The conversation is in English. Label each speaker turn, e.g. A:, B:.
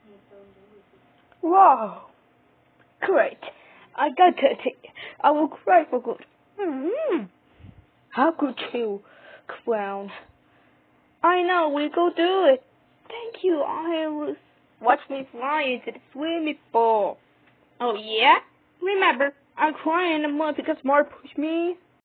A: Wow. Great. I got it. I will cry for good. How could you, Clown? I know, we go do it. Thank you, Iris. Watch me fly into the swimming pool. Oh yeah? Remember, I'm crying in the mud because Mark pushed me.